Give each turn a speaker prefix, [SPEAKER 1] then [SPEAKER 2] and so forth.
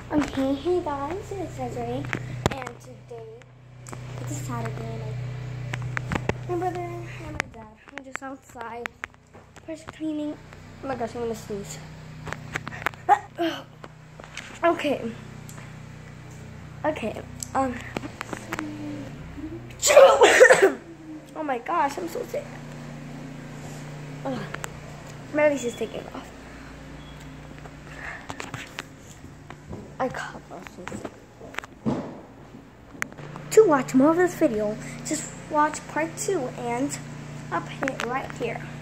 [SPEAKER 1] Okay, hey guys, it's Desiree, and today it's a Saturday, and my brother and my dad are just outside, first cleaning. Oh my gosh, I'm gonna sneeze. Okay. Oh my gosh, I'm so sick. My leash is taking off. I cut off. To watch more of this video, just watch part 2, and I'll put it right here.